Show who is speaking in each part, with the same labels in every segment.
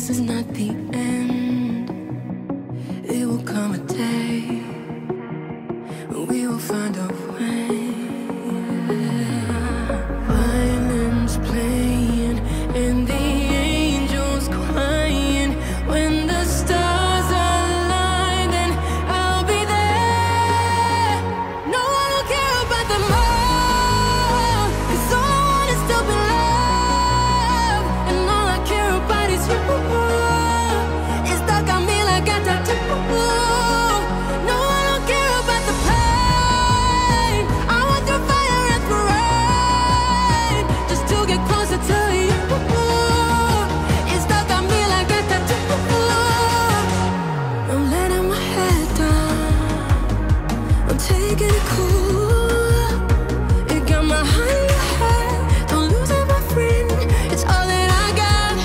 Speaker 1: this is not the end. It will come a day when we will find a way. Violins playing and the angels crying. When the stars align, then I'll be there. No, I don't care about the moon, 'cause all I want is to be loved, and all I care about is you. It's stuck on me like a tattoo. No, I don't care about the pain. I want the fire and the rain, just to get closer to you. It's stuck on me like a tattoo. I'm letting my head down, I'm taking it cool. It got my heart in your head, don't lose it, my friend. It's all that I got.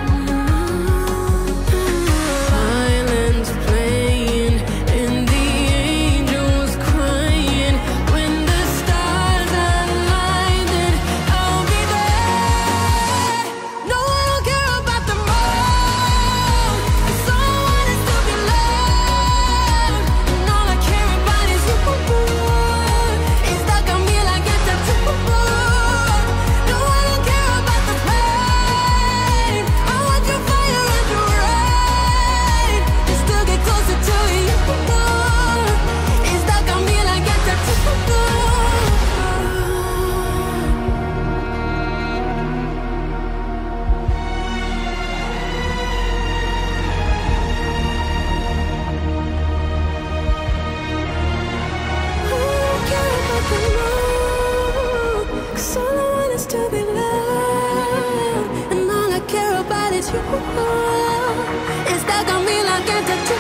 Speaker 1: Violins playing and the angels crying. When the stars align, then I'll be there. No, I don't care about the moon, 'cause all I want is to be loved, and all I care about is you. It's stuck on me like a tattoo. No, I don't care about the pain. I want your fire and your rain, just to get closer to you. It's stuck on me like a tattoo. Cause all I want is to be loved, and all I care about is you. It's stuck on me like a tattoo.